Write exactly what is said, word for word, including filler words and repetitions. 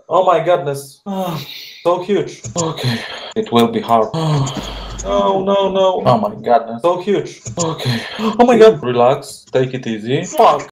Oh my goodness. So huge. Okay. It will be hard. No, no, no. Oh my goodness. So huge. Okay. Oh my god. Relax. Take it easy. Fuck.